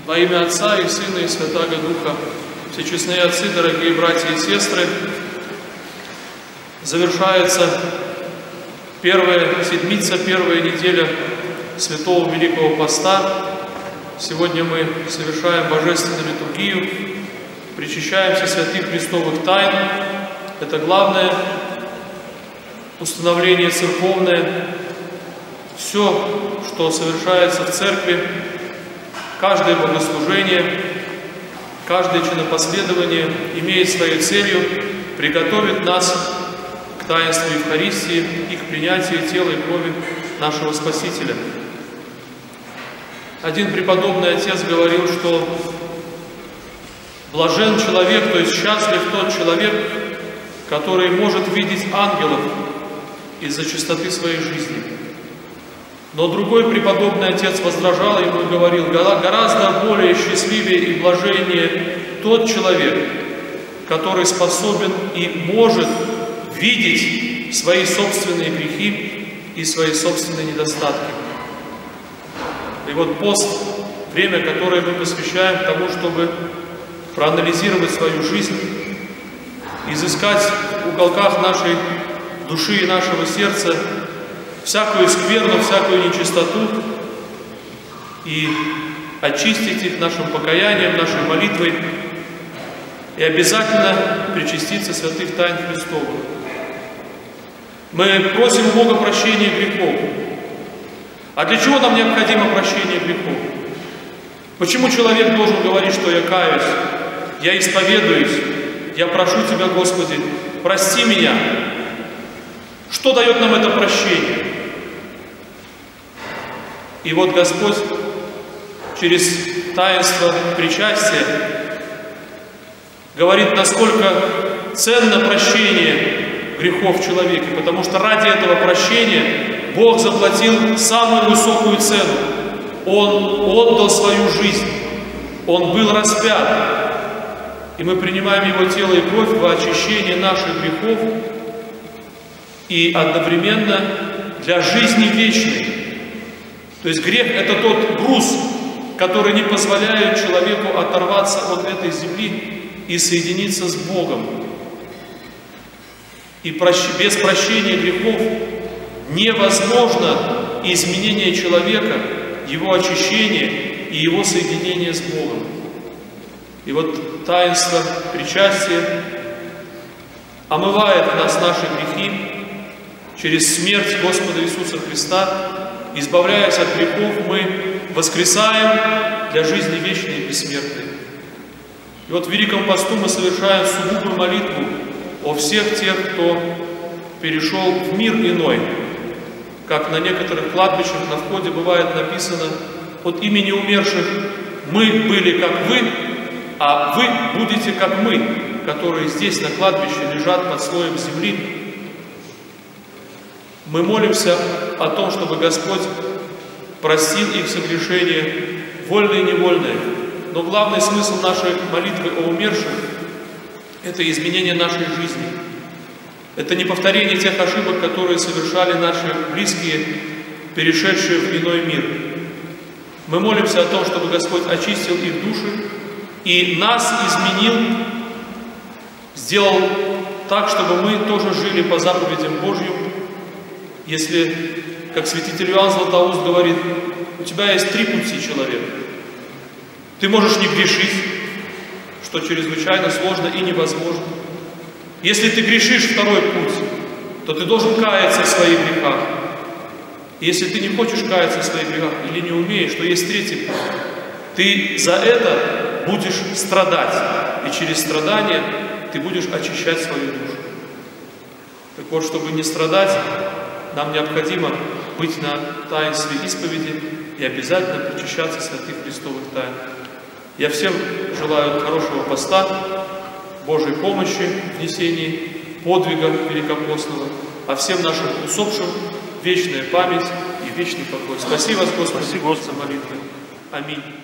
Во имя Отца и Сына и Святаго Духа, все честные отцы, дорогие братья и сестры, завершается первая седмица, первая неделя Святого Великого Поста. Сегодня мы совершаем божественную литургию, причащаемся святых Христовых тайн. Это главное установление церковное. Все, что совершается в церкви, каждое богослужение, каждое чинопоследование имеет своей целью приготовить нас к таинству Евхаристии и к принятию тела и крови нашего Спасителя. Один преподобный отец говорил, что блажен человек, то есть счастлив тот человек, который может видеть ангелов из-за чистоты своей жизни. Но другой преподобный отец возражал ему и говорил: гораздо более счастливее и блаженнее тот человек, который способен и может видеть свои собственные грехи и свои собственные недостатки. И вот пост – время, которое мы посвящаем тому, чтобы проанализировать свою жизнь, изыскать в уголках нашей души и нашего сердца всякую скверну, всякую нечистоту и очистить их нашим покаянием, нашей молитвой и обязательно причаститься святых тайн Христовых. Мы просим у Бога прощения грехов. А для чего нам необходимо прощение грехов? Почему человек должен говорить, что я каюсь, я исповедуюсь, я прошу Тебя, Господи, прости меня? Что дает нам это прощение? И вот Господь через таинство причастия говорит, насколько ценно прощение грехов в человеке, потому что ради этого прощения Бог заплатил самую высокую цену. Он отдал свою жизнь, Он был распят, и мы принимаем Его тело и кровь во очищение наших грехов и одновременно для жизни вечной. То есть грех – это тот груз, который не позволяет человеку оторваться от этой земли и соединиться с Богом. И без прощения грехов невозможно изменение человека, его очищение и его соединение с Богом. И вот таинство причастия омывает в нас наши грехи через смерть Господа Иисуса Христа. Избавляясь от грехов, мы воскресаем для жизни вечной и бессмертной. И вот в Великом Посту мы совершаем сугубую молитву о всех тех, кто перешел в мир иной. Как на некоторых кладбищах на входе бывает написано: от имени умерших мы были как вы, а вы будете как мы, которые здесь на кладбище лежат под слоем земли. Мы молимся о том, чтобы Господь простил их согрешения, вольные и невольные. Но главный смысл нашей молитвы о умерших – это изменение нашей жизни. Это не повторение тех ошибок, которые совершали наши близкие, перешедшие в иной мир. Мы молимся о том, чтобы Господь очистил их души и нас изменил, сделал так, чтобы мы тоже жили по заповедям Божьим. Если, как святитель Иоанн Златоуст говорит, у тебя есть 3 пути человека. Ты можешь не грешить, что чрезвычайно сложно и невозможно. Если ты грешишь, второй путь, то ты должен каяться в своих грехах. Если ты не хочешь каяться в своих грехах или не умеешь, то есть 3-й путь. Ты за это будешь страдать, и через страдания ты будешь очищать свою душу. Так вот, чтобы не страдать, нам необходимо быть на таинстве исповеди и обязательно причащаться святых Христовых тайн. Я всем желаю хорошего поста, Божьей помощи в несении подвига великопостного, а всем нашим усопшим вечная память и вечный покой. Спаси вас, Господи, за молитвы. Аминь.